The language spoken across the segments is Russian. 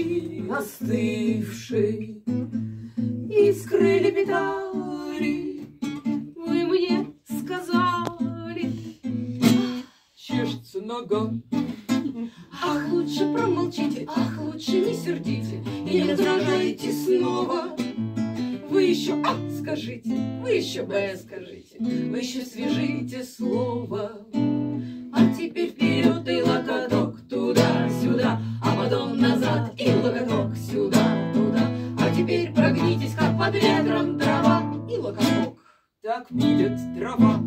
ночи остывшей искры лепетали, вы мне сказали, чешется нога. Ах, лучше промолчите, ах, лучше не сердите и не раздражайте снова. Вы еще А скажите, вы еще Б скажите, вы еще свяжите слово. А теперь вперед и локоток туда-сюда, а потом назад и локоток сюда-туда. А теперь прогнитесь, как под ветром трава, и локоток. Так пилят дрова.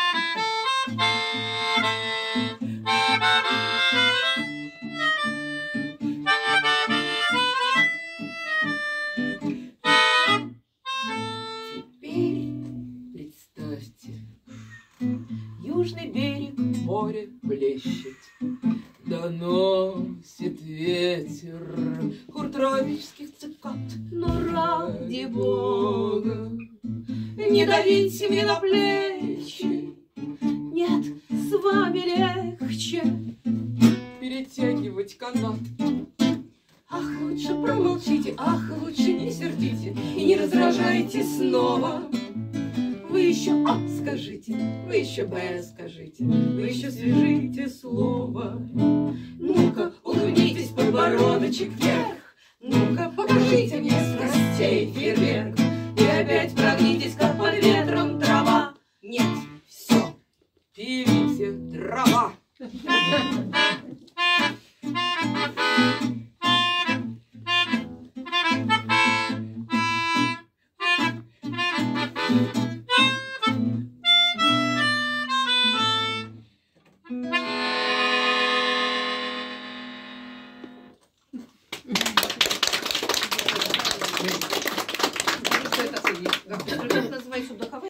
Южный берег море блещет, доносит ветер хор тропических цикад. Но ради Бога не давите мне на плечи, нет, с вами легче перетягивать канат. Ах, лучше промолчите, ах, лучше не сердите и не раздражайте снова. Вы еще А скажите, вы еще Б скажите, вы еще свяжите слово. Ну-ка, углубитесь, подбородочек вверх, ну-ка, покажите мне страстей фейерверк. И опять прогнитесь, как под ветром трава. Нет, все, пилите дрова. Как называется?